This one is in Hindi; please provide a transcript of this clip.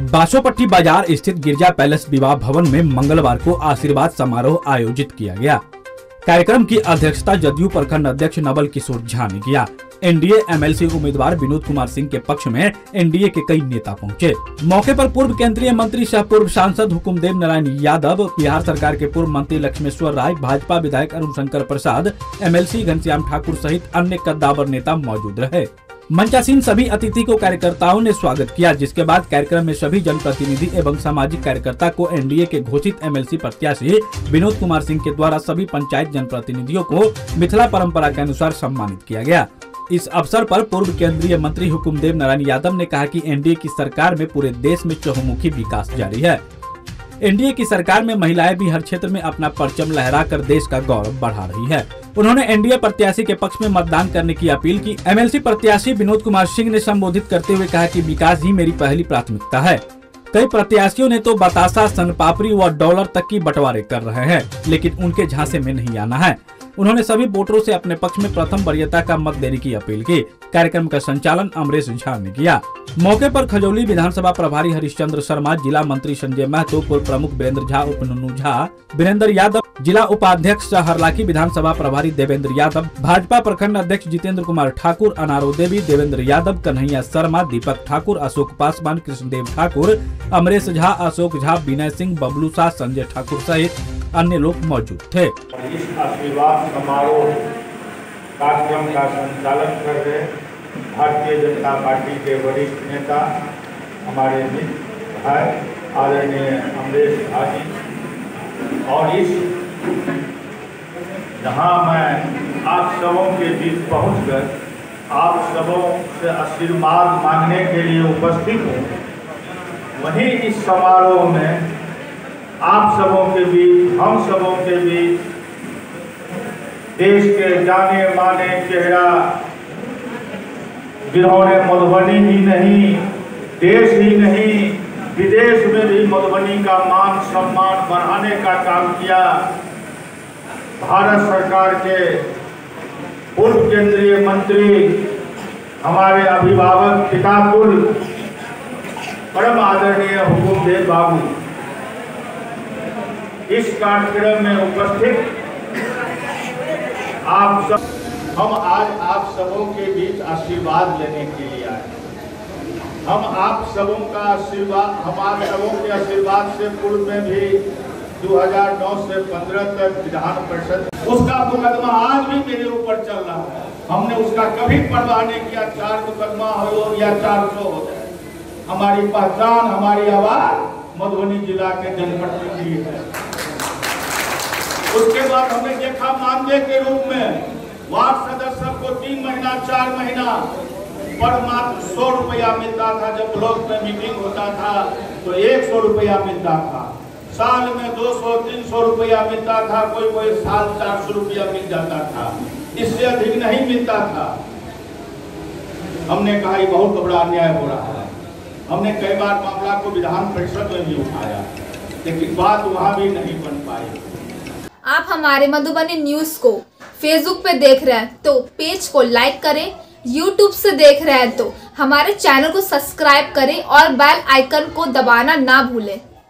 बासोपट्टी बाजार स्थित गिरजा पैलेस विवाह भवन में मंगलवार को आशीर्वाद समारोह आयोजित किया गया। कार्यक्रम की अध्यक्षता जदयू प्रखंड अध्यक्ष नवल किशोर झा ने किया। एनडीए एमएलसी उम्मीदवार विनोद कुमार सिंह के पक्ष में एनडीए के कई नेता पहुंचे। मौके पर पूर्व केंद्रीय मंत्री सह पूर्व सांसद हुकुमदेव नारायण यादव, बिहार सरकार के पूर्व मंत्री लक्ष्मेश्वर राय, भाजपा विधायक अरुण शंकर प्रसाद, एमएलसी घनश्याम ठाकुर सहित अन्य कद्दावर नेता मौजूद रहे। मंचासीन सभी अतिथि को कार्यकर्ताओं ने स्वागत किया, जिसके बाद कार्यक्रम में सभी जनप्रतिनिधि एवं सामाजिक कार्यकर्ता को एनडीए के घोषित एमएलसी प्रत्याशी विनोद कुमार सिंह के द्वारा सभी पंचायत जनप्रतिनिधियों को मिथिला परंपरा के अनुसार सम्मानित किया गया। इस अवसर पर पूर्व केंद्रीय मंत्री हुकुमदेव नारायण यादव ने कहा कि एनडीए की सरकार में पूरे देश में चहुमुखी विकास जारी है। एनडीए की सरकार में महिलाएं भी हर क्षेत्र में अपना परचम लहराकर देश का गौरव बढ़ा रही है। उन्होंने एनडीए प्रत्याशी के पक्ष में मतदान करने की अपील की। एमएलसी प्रत्याशी विनोद कुमार सिंह ने संबोधित करते हुए कहा कि विकास ही मेरी पहली प्राथमिकता है। कई प्रत्याशियों ने तो बतासा, सनपापड़ी व डॉलर तक की बंटवारे कर रहे हैं, लेकिन उनके झांसे में नहीं आना है। उन्होंने सभी वोटरों से अपने पक्ष में प्रथम वरीयता का मत देने की अपील की। कार्यक्रम का संचालन अमरेश झा ने किया। मौके पर खजौली विधानसभा प्रभारी हरिश्चंद्र शर्मा, जिला मंत्री संजय महतो, पूर्व प्रमुख वीरेंद्र झा, उप नुनू झा, वीरेंद्र यादव, जिला उपाध्यक्ष हरलाखी विधानसभा प्रभारी देवेंद्र यादव, भाजपा प्रखंड अध्यक्ष जितेंद्र कुमार ठाकुर, अनारो देवी, देवेंद्र यादव, कन्हैया शर्मा, दीपक ठाकुर, अशोक पासवान, कृष्णदेव ठाकुर, अमरेश झा, अशोक झा, विनय सिंह, बबलू शाह, संजय ठाकुर सहित अन्य लोग मौजूद थे। इस आशीर्वाद समारोह कार्यक्रम का संचालन कर रहे भारतीय जनता पार्टी के वरिष्ठ नेता हमारे मित्र भाई आदरणीय अमरेश झा जी, और इस जहां मैं आप सबों के बीच पहुंचकर आप सबों से आशीर्वाद मांगने के लिए उपस्थित हूं, वहीं इस समारोह में आप सबों के बीच, हम सबों के बीच देश के जाने माने चेहरा जिन्होंने मधुबनी ही नहीं, देश ही नहीं, विदेश में भी मधुबनी का मान सम्मान बढ़ाने का काम किया, भारत सरकार के पूर्व केंद्रीय मंत्री, हमारे अभिभावक पिताकुल परम आदरणीय हुकुमदेव बाबू इस कार्यक्रम में उपस्थित आप सब, हम आज आप सबों के बीच आशीर्वाद लेने के लिए आए। हम आप सबों का आशीर्वाद, हम आप सबों के आशीर्वाद से पूर्व में भी 2009 से 15 तक विधान परिषद, उसका मुकदमा आज भी मेरे ऊपर चल रहा है। हमने उसका कभी परवाह नहीं किया, 4 मुकदमा हो या 400 हो जाए। हमारी पहचान, हमारी आवाज मधुबनी जिला के जनप्रतिनिधि है। उसके बाद हमने देखा मानदेय के रूप में वार्ड सदस्य को 3 महीना 4 महीना पर मात्र 100 रुपया मिलता था। जब ब्लॉक में मीटिंग होता था तो 100 रुपया मिलता था। साल में 200-300 रुपया मिलता था, कोई साल 400 रुपया मिल जाता था, इससे अधिक नहीं मिलता था। हमने कहा ये बहुत बड़ा अन्याय हो रहा है। हमने कई बार मामला को विधान परिषद में भी उठाया, लेकिन बात वहां भी नहीं बन पाई। आप हमारे मधुबनी न्यूज को फेसबुक पे देख रहे हैं तो पेज को लाइक करें, यूट्यूब से देख रहे हैं तो हमारे चैनल को सब्सक्राइब करें और बेल आइकन को दबाना ना भूलें।